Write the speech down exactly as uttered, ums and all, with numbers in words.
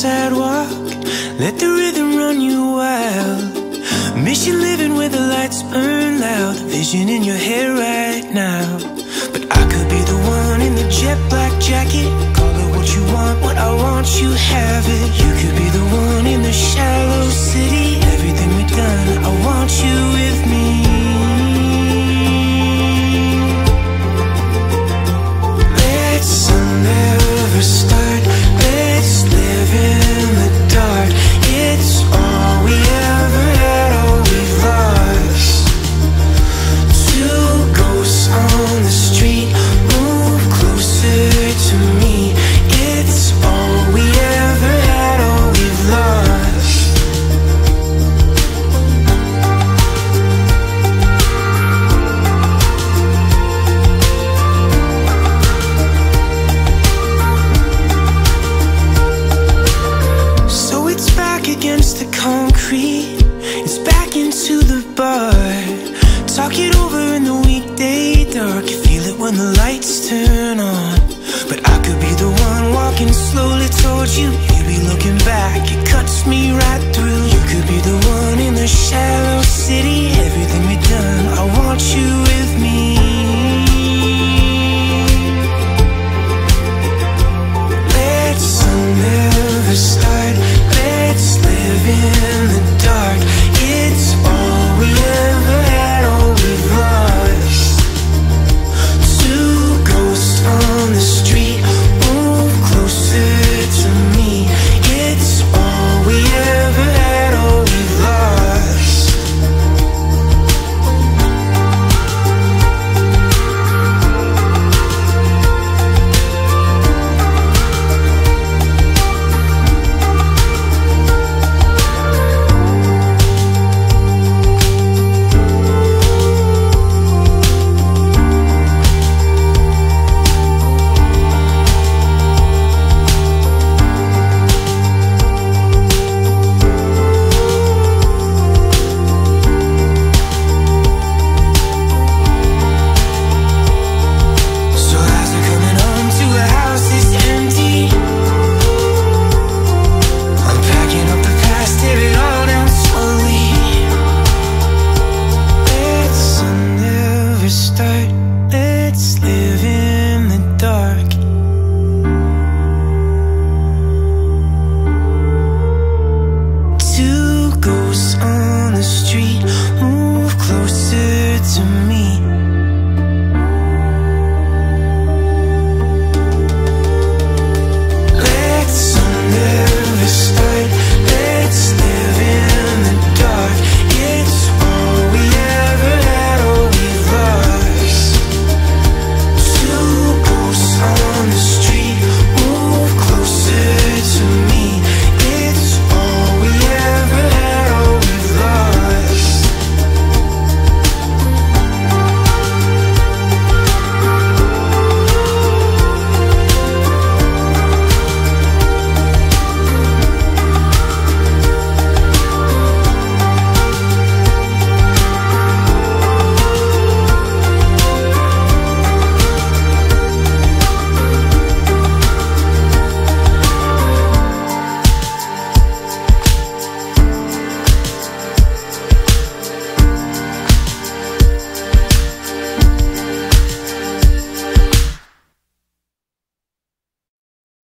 sidewalk, let the rhythm run you wild. Miss you living where the lights burn loud, the vision in your hair right now. But I could be the one in the jet black jacket, call it what you want, what I want, you have it. You could be the one in the shallow city, everything we've done, I want you with me. Let's never start, let's live in the dark. It's all we ever had, all we've lost. Two ghosts on the street, move closer to me. It's all we ever had, all we've lost. So it's back against the concrete, it's back into the bar. Talk it over in the weekday dark, you feel it when the lights turn on. But I could be the one walking slowly towards you, you be looking back.